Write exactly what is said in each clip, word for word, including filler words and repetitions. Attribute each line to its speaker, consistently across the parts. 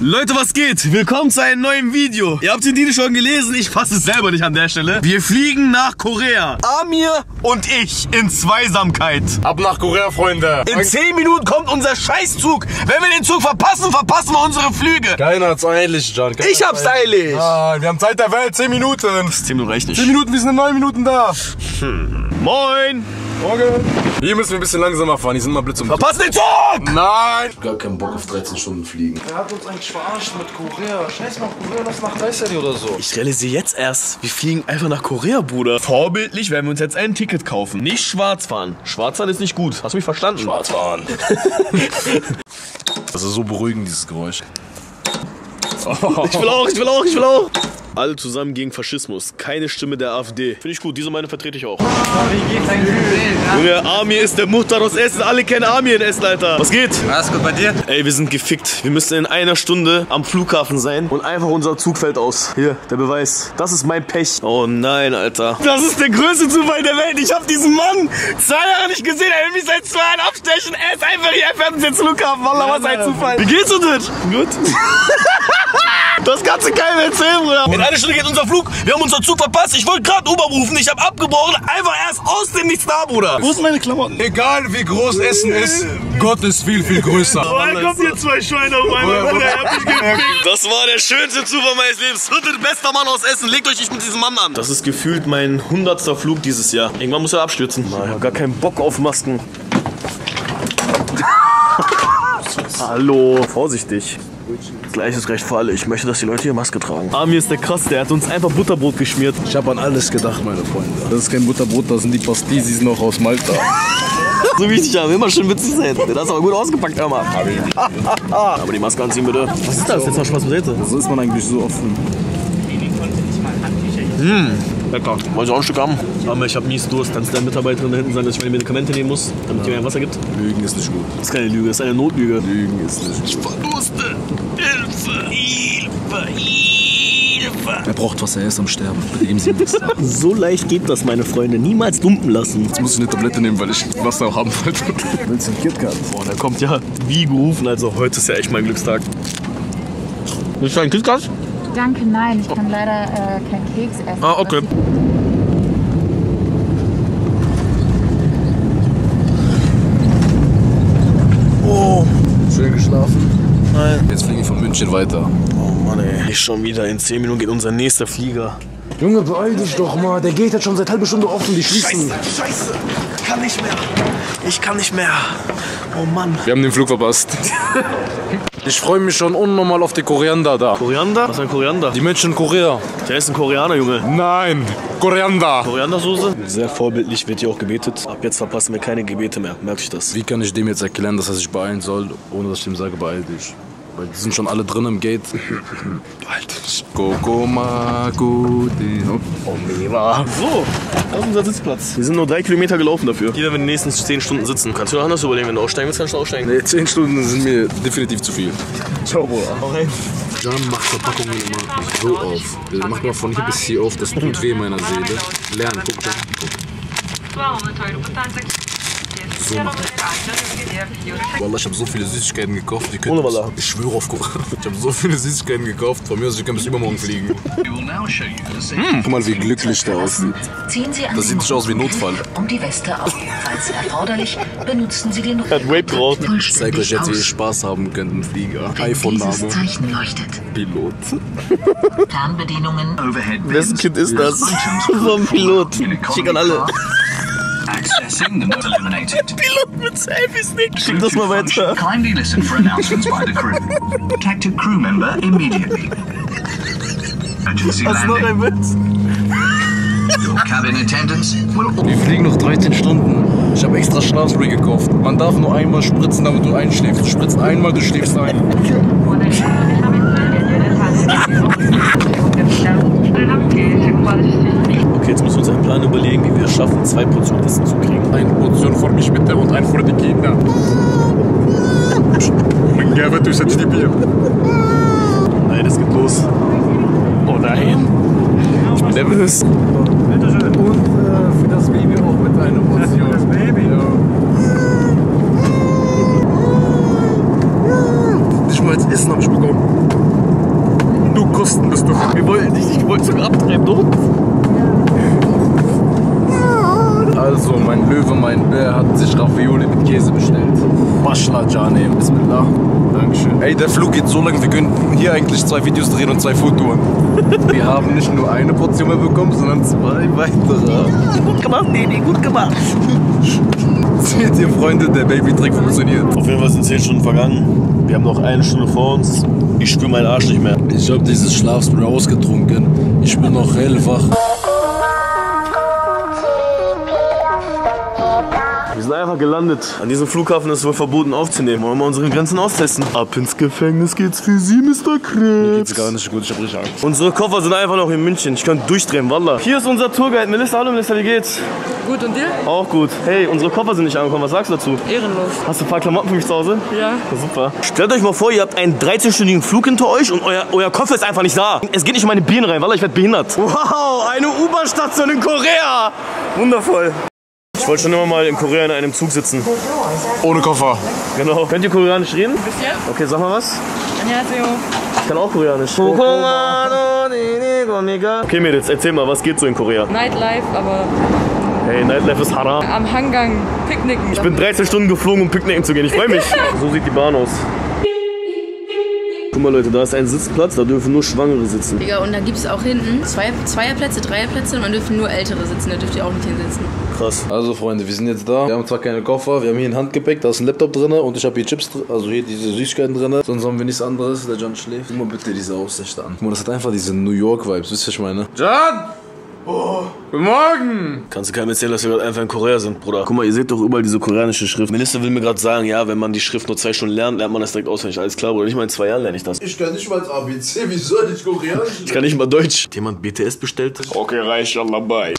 Speaker 1: Leute, was geht? Willkommen zu einem neuen Video. Ihr habt den Titel schon gelesen, ich fasse es selber nicht an der Stelle. Wir fliegen nach Korea. Amir und ich in Zweisamkeit.
Speaker 2: Ab nach Korea, Freunde.
Speaker 1: In zehn Minuten kommt unser Scheißzug. Wenn wir den Zug verpassen, verpassen wir unsere Flüge.
Speaker 2: Keiner hat's eilig, John. Keiner
Speaker 1: Ich hab's eilig.
Speaker 2: Ah, wir haben Zeit der Welt, zehn Minuten.
Speaker 1: zehn Minuten reicht nicht.
Speaker 2: zehn Minuten, wir sind in neun Minuten da.
Speaker 1: Hm. Moin.
Speaker 2: Morgen. Hier müssen wir ein bisschen langsamer fahren, hier sind mal Blitz und
Speaker 1: Verpassen den Zug!
Speaker 2: Nein!
Speaker 3: Gar keinen Bock auf dreizehn Stunden fliegen.
Speaker 2: Er hat uns eigentlich verarscht mit Korea. Scheiß mal auf Korea, lass nach Kayseri oder so.
Speaker 1: Ich realisiere jetzt erst, wir fliegen einfach nach Korea, Bruder. Vorbildlich werden wir uns jetzt ein Ticket kaufen. Nicht schwarz fahren. Schwarz fahren ist nicht gut. Hast du mich verstanden?
Speaker 3: Schwarz fahren.
Speaker 2: Das ist so beruhigend, dieses Geräusch.
Speaker 1: Oh. Ich will auch, ich will auch, ich will auch. Alle zusammen gegen Faschismus. Keine Stimme der AfD. Finde ich gut, diese Meinung vertrete ich auch.
Speaker 4: Wie geht's eigentlich?
Speaker 1: Junge, Amir ist der Mutter aus Essen. Alle kennen Amir in Essen, Alter. Was geht?
Speaker 4: Alles gut bei dir?
Speaker 1: Ey, wir sind gefickt. Wir müssen in einer Stunde am Flughafen sein. Und einfach unser Zug fällt aus. Hier, der Beweis. Das ist mein Pech. Oh nein, Alter. Das ist der größte Zufall der Welt. Ich habe diesen Mann zwei Jahre nicht gesehen. Er will mich seit zwei Jahren abstechen. Er ist einfach hier. Er fährt uns jetzt zum Flughafen. Wallah, was ein Zufall. Wie geht's uns denn? Gut. Das kannst du keinem erzählen, Bruder. In einer Stunde geht unser Flug. Wir haben unseren Zug verpasst. Ich wollte gerade Uber rufen. Ich habe abgebrochen. Einfach erst aus dem Nichts da, Bruder. Wo sind meine Klamotten?
Speaker 2: Egal wie groß Essen ist, Gott ist viel, viel größer.
Speaker 1: Oh, da kommt hier zwei Schweine auf einmal. Bruder, er hat mich gefickt. Das war der schönste Zufall meines Lebens. Dritte bester Mann aus Essen. Legt euch nicht mit diesem Mann an. Das ist gefühlt mein hundertster Flug dieses Jahr. Irgendwann muss er abstürzen. Ich habe gar keinen Bock auf Masken. Hallo, vorsichtig. Gleiches Recht für alle. Ich möchte, dass die Leute hier Maske tragen. Amir ist der Krass, der hat uns einfach Butterbrot geschmiert.
Speaker 3: Ich habe an alles gedacht, meine Freunde. Das ist kein Butterbrot, das sind die Pastis noch aus Malta.
Speaker 1: So wichtig, aber immer schön witzig sein. Das ist aber gut ausgepackt, hör mal. Aber die Maske anziehen, bitte. Was ist das? Jetzt mal Spaß beiseite.
Speaker 3: So ist man eigentlich so offen.
Speaker 1: Mmh, lecker. Wollen Sie auch ein Stück haben? Aber ich habe mies Durst. Kannst du der Mitarbeiterin da hinten sagen, dass ich meine Medikamente nehmen muss, damit die mir ein Wasser gibt?
Speaker 3: Lügen ist nicht gut.
Speaker 1: Das ist keine Lüge, das ist eine Notlüge.
Speaker 3: Lügen ist nicht gut.
Speaker 1: Ich verdurste. Hilfe, Hilfe, Hilfe.
Speaker 3: Er braucht Wasser, er ist am Sterben. Bitte geben Sie ihm Wasser.
Speaker 1: So leicht geht das, meine Freunde. Niemals dumpen lassen.
Speaker 3: Jetzt muss ich eine Tablette nehmen, weil ich Wasser haben wollte. Willst du einen KitKat?
Speaker 1: Boah, der kommt ja wie gerufen. Also heute ist ja echt mein Glückstag. Willst du einen KitKat?
Speaker 5: Danke, nein. Ich kann leider äh, keinen Keks essen.
Speaker 1: Ah, okay. Oh.
Speaker 3: Schön geschlafen?
Speaker 1: Nein.
Speaker 3: Jetzt fliege ich von München weiter.
Speaker 1: Oh Mann, ey. Ich schon wieder. In zehn Minuten geht unser nächster Flieger.
Speaker 3: Junge, beeil dich doch mal. Der geht jetzt schon seit halbe Stunde offen. Die schließen.
Speaker 1: Scheiße, scheiße. Ich kann nicht mehr. Ich kann nicht mehr. Oh Mann.
Speaker 2: Wir haben den Flug verpasst. Ich freue mich schon unnormal auf die Koriander da.
Speaker 1: Koriander? Was ist ein Koriander?
Speaker 2: Die Menschen in Korea.
Speaker 1: Der ist ein Koreaner, Junge.
Speaker 2: Nein, Koriander.
Speaker 1: Koriandersoße? Sehr vorbildlich wird hier auch gebetet. Ab jetzt verpassen wir keine Gebete mehr. Merke ich das?
Speaker 3: Wie kann ich dem jetzt erklären, dass er sich beeilen soll, ohne dass ich ihm sage, beeil dich? Weil die sind schon alle drin im Gate.
Speaker 2: Coco Maguti.
Speaker 1: Oh, mega. So, das ist unser Sitzplatz. Wir sind nur drei Kilometer gelaufen dafür. Jeder wird in den nächsten zehn Stunden sitzen. Kannst du noch anders überlegen, wenn du aussteigen willst, kannst du aussteigen.
Speaker 3: Nee, zehn Stunden sind mir definitiv zu viel.
Speaker 1: Ciao, Bruder. Hau rein.
Speaker 3: John macht Verpackungen immer so auf. Der macht mal von hier bis hier auf, das tut weh meiner Seele. Lernen, guck dann. So macht er. Wallah, ich habe so viele Süßigkeiten gekauft. Die können,
Speaker 1: Ohne Wallah.
Speaker 3: Ich schwöre auf Koran. Ich habe so viele Süßigkeiten gekauft. Von mir aus, ich kann bis übermorgen fliegen. Hm, guck mal, wie glücklich der aussieht. Das sieht nicht aus wie Notfall.
Speaker 6: Um die Weste auf. Falls erforderlich, benutzen Sie den
Speaker 1: Er hat Vape geraucht.
Speaker 3: Ich zeige euch jetzt, wie ihr Spaß haben könnt im Flieger. iPhone-Name.
Speaker 6: Dieses Zeichen leuchtet.
Speaker 3: Pilot.
Speaker 6: Fernbedienungen.
Speaker 1: Wessen Kind ist das? Vom Pilot. Schick an alle.
Speaker 7: Accessing the mode eliminated.
Speaker 1: Pilot mit Selfie-Stick. Schick das mal weiter.
Speaker 7: Kindly listen for announcements by the crew. Protect a crew member immediately. Emergency
Speaker 1: Was noch
Speaker 7: landing.
Speaker 1: ein Witz?
Speaker 7: Your cabin attendants will...
Speaker 3: Wir fliegen noch dreizehn Stunden. Ich habe extra Schlafspray gekauft. Man darf nur einmal spritzen, damit du einschläfst. Du spritzt einmal, du schläfst ein.
Speaker 1: Okay, jetzt müssen wir uns einen Plan überlegen, wie wir es schaffen, zwei Portionen Essen zu kriegen.
Speaker 2: Eine Portion für mich bitte und eine für die Kinder. Gäbe du jetzt die Bier.
Speaker 1: Nein, es geht los. Oh nein. Ich bin nervös.
Speaker 3: Und äh, für das Baby auch mit einer Portion. Das Baby, ja. Nicht mal als Essen habe ich bekommen. Du Kosten bist du.
Speaker 1: Wir wollten dich, ich wollte sogar abtreiben, doch?
Speaker 2: Also, mein Löwe, mein Bär hat sich Ravioli mit Käse bestellt. Bashla Jane, Bismillah. Dankeschön.
Speaker 3: Ey, der Flug geht so lang, wir könnten hier eigentlich zwei Videos drehen und zwei Foodtouren.
Speaker 2: Wir haben nicht nur eine Portion mehr bekommen, sondern zwei weitere.
Speaker 1: Gut gemacht, Baby, gut gemacht.
Speaker 3: Seht ihr, Freunde, der Baby-Trick funktioniert.
Speaker 1: Auf jeden Fall sind zehn Stunden vergangen. Wir haben noch eine Stunde vor uns. Ich spüre meinen Arsch nicht mehr.
Speaker 2: Ich habe dieses Schlafspray ausgetrunken. Ich bin noch hellwach.
Speaker 1: Wir sind einfach gelandet. An diesem Flughafen ist es wohl verboten aufzunehmen. Wollen wir unsere Grenzen austesten? Ab ins Gefängnis geht's für Sie, Mister Krebs.
Speaker 3: Mir geht's gar nicht gut, ich hab richtig Angst.
Speaker 1: Unsere Koffer sind einfach noch in München. Ich könnte durchdrehen, Wallah. Hier ist unser Tourguide. Melissa, hallo Melissa, wie geht's?
Speaker 8: Gut, und dir?
Speaker 1: Auch gut. Hey, unsere Koffer sind nicht angekommen. Was sagst du dazu?
Speaker 8: Ehrenlos.
Speaker 1: Hast du ein paar Klamotten für mich zu Hause?
Speaker 8: Ja.
Speaker 1: Ja, super. Stellt euch mal vor, ihr habt einen dreizehnstündigen Flug hinter euch und euer, euer Koffer ist einfach nicht da. Es geht nicht in meine Birnen rein, Wallah, ich werde behindert. Wow, eine U-Bahn-Station in Korea. Wundervoll. Ich wollte schon immer mal in Korea in einem Zug sitzen.
Speaker 3: Ohne Koffer.
Speaker 1: Genau. Könnt ihr Koreanisch reden?
Speaker 8: Bis jetzt?
Speaker 1: Okay, sag mal was.
Speaker 8: Annyeonghaseyo.
Speaker 1: Ich kann auch Koreanisch. Okay, Mädels, erzähl mal, was geht so in Korea?
Speaker 8: Nightlife, aber
Speaker 1: Hey, Nightlife ist haram.
Speaker 8: am Hangang picknicken.
Speaker 1: Ich bin dreizehn Stunden geflogen, um picknicken zu gehen. Ich freue mich. So sieht die Bahn aus. Guck mal, Leute, da ist ein Sitzplatz, da dürfen nur Schwangere sitzen.
Speaker 5: Digga, und da gibt es auch hinten zwei, Zweierplätze, Dreierplätze und dann dürfen nur Ältere sitzen, da dürft ihr auch nicht hinsitzen.
Speaker 1: Krass.
Speaker 2: Also Freunde, wir sind jetzt da. Wir haben zwar keine Koffer, wir haben hier ein Handgepäck, da ist ein Laptop drin und ich habe hier Chips drin, also hier diese Süßigkeiten drin. Sonst haben wir nichts anderes, der John schläft. Guck mal bitte diese Aussicht an. Guck mal, das hat einfach diese New York-Vibes, wisst ihr, was ich meine?
Speaker 3: John! Oh, guten Morgen!
Speaker 1: Kannst du keinem erzählen, dass wir gerade einfach in Korea sind, Bruder? Guck mal, ihr seht doch überall diese koreanische Schrift. Minister will mir gerade sagen, ja, wenn man die Schrift nur zwei Stunden lernt, lernt man das direkt auswendig. Alles klar, Bruder. Nicht mal in zwei Jahren lerne ich das.
Speaker 2: Ich kann nicht mal das A B C, wie soll ich Koreanisch?
Speaker 1: Ich kann nicht mal Deutsch. Hat jemand B T S bestellt? Okay, reicht, Allah, bye.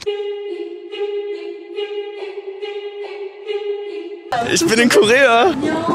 Speaker 1: Ich bin in Korea.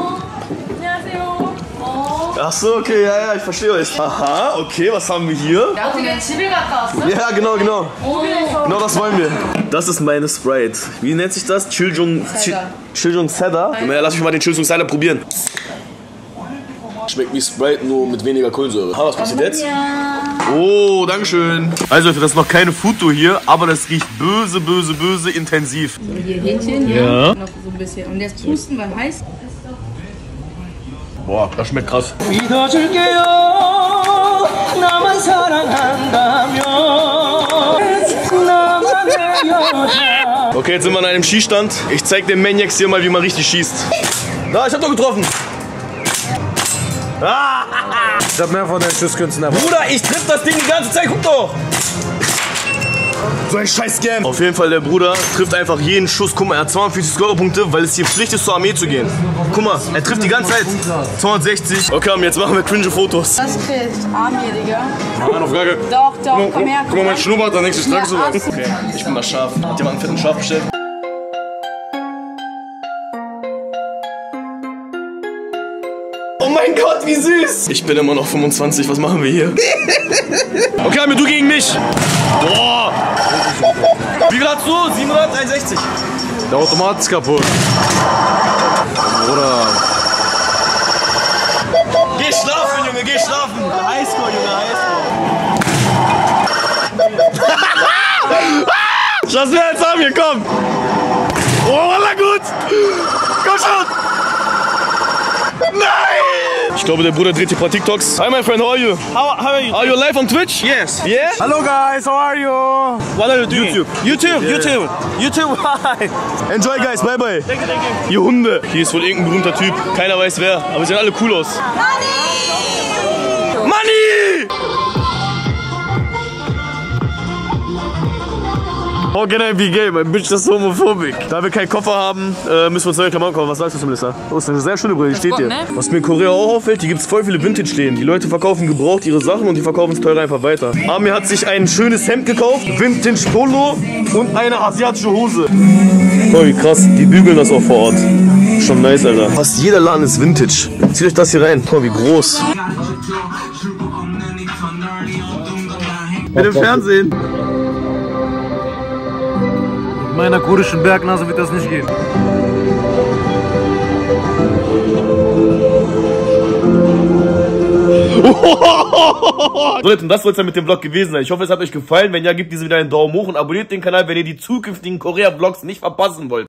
Speaker 1: Ach so, okay, ja, ja, ich verstehe euch. Aha, okay, was haben wir hier? Ja, genau, genau. Genau das wollen wir. Das ist meine Sprite. Wie nennt sich das? Chiljung Chiljung Cedar. Ja, lass mich mal den Chiljung Cedar probieren. Schmeckt wie Sprite, nur mit weniger Kohlensäure. Ah, was passiert jetzt? Oh, dankeschön. Also, das ist noch keine Foodtour hier, aber das riecht böse, böse, böse intensiv.
Speaker 5: Hier Hähnchen, ja.
Speaker 1: Ja.
Speaker 5: Noch so ein bisschen. Und jetzt pusten, weil heiß.
Speaker 1: Boah, das schmeckt krass. Okay, jetzt sind wir an einem Schießstand. Ich zeig den Maniacs hier mal, wie man richtig schießt. Da, ich hab doch getroffen. Ah!
Speaker 2: Ich hab mehr von den Schusskünsten erwartet.
Speaker 1: Bruder, ich triff das Ding die ganze Zeit, guck doch! So ein scheiß Scam. Auf jeden Fall, der Bruder trifft einfach jeden Schuss. Guck mal, er hat zweihundertvierzig Scorer-Punkte, weil es hier Pflicht ist, zur Armee zu gehen. Guck mal, er trifft die ganze Zeit. zweihundertsechzig. Okay, und jetzt machen wir cringe Fotos.
Speaker 5: Das kriegt Armee, Digga.
Speaker 3: Mann, auf gar keinen.
Speaker 5: Doch, doch, komm her.
Speaker 3: Guck mal, mein Schnurrbart, da nächstes Tag so was.
Speaker 1: Okay, ich bin das Schaf. Hat jemand einen fetten Schaf bestellt? Oh mein Gott, wie süß! Ich bin immer noch fünfundzwanzig, was machen wir hier? Okay, Amir, du gegen mich! Boah! Wie viel hast du? siebenhunderteinundsechzig.
Speaker 2: Der Automat ist kaputt. Bruder.
Speaker 1: Geh schlafen, Junge, geh schlafen! Highscore, Junge, Highscore! Schaust du jetzt an mir, komm! Oh, wallah, gut! Komm schon! Nein! Ich glaube, der Bruder dreht hier ein paar TikToks. Hi, my friend, how are you?
Speaker 4: How, how are you?
Speaker 1: Are you live on Twitch?
Speaker 4: Yes.
Speaker 1: Yeah?
Speaker 4: Hello guys, how are you?
Speaker 1: What are you doing? YouTube.
Speaker 4: YouTube, YouTube, YouTube. Hi.
Speaker 1: Enjoy, guys. Bye, bye.
Speaker 4: Thank you, thank you.
Speaker 1: Ihr Hunde. Hier ist wohl irgendein berühmter Typ. Keiner weiß wer. Aber sie sehen alle cool aus. Money! Money! How can I be gay? Mein Bitch, das ist homophobisch. Da wir keinen Koffer haben, äh, müssen wir uns neue Klamotten kaufen. Was sagst du, Melissa? Oh, ist eine sehr schöne Brille, die steht hier.
Speaker 5: ne?
Speaker 1: Was mir in Korea auch auffällt, hier gibt es voll viele Vintage-Läden. Die Leute verkaufen gebraucht ihre Sachen und die verkaufen es teurer einfach weiter. Amir hat sich ein schönes Hemd gekauft, Vintage-Polo und eine asiatische Hose. Oh, wie krass. Die bügeln das auch vor Ort. Schon nice, Alter. Fast jeder Laden ist Vintage. Zieht euch das hier rein. Oh, wie groß. Mit dem Fernsehen.
Speaker 2: Mit meiner kurdischen Bergnase wird das nicht gehen.
Speaker 1: So Leute, und das soll es dann mit dem Vlog gewesen sein. Ich hoffe, es hat euch gefallen. Wenn ja, gebt diese wieder einen Daumen hoch und abonniert den Kanal, wenn ihr die zukünftigen Korea-Vlogs nicht verpassen wollt.